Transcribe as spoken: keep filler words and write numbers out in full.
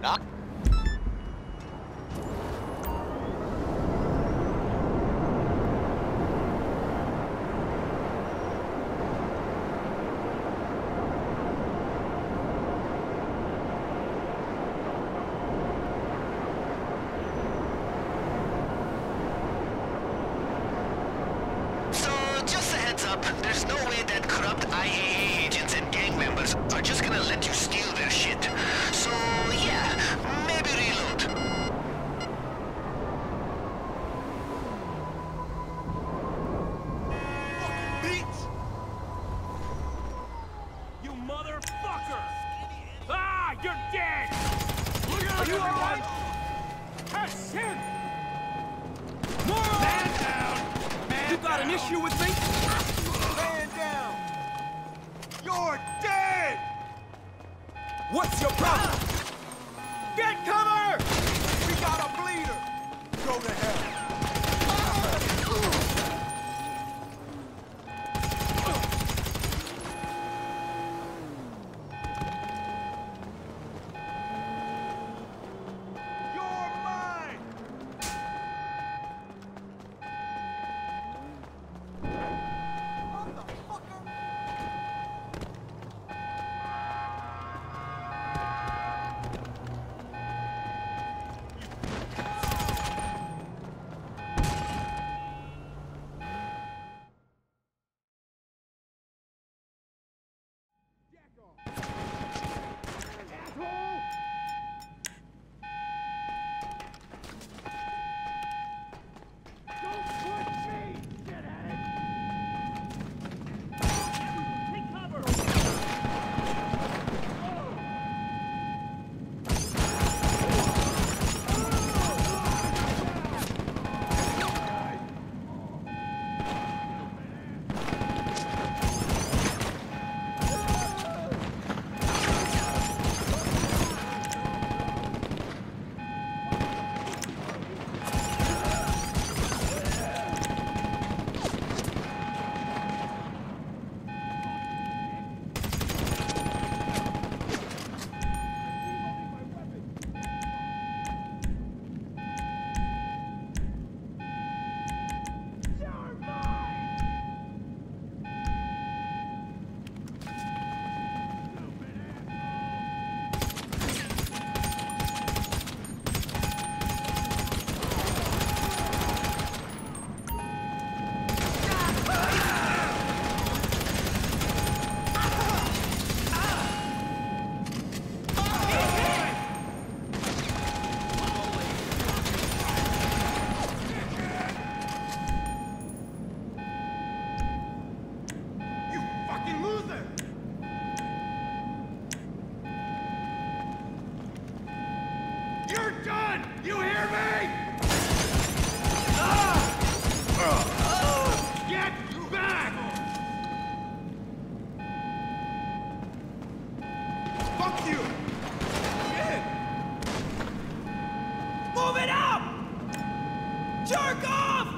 Knock. There's no way that corrupt I A A agents and gang members are just gonna let you steal their shit. So, yeah, maybe reload. Fucking bitch! You motherfucker! Ah, you're dead! Look out! Are you alright? Ah, shit! Man down! Man you got down. An issue with me? Man down! You're dead! What's your problem? Ah. Get cover! We got a bleeder! Go to hell! You hear me? Ah! Get back! Fuck you! Shit! Move it up! Jerk off!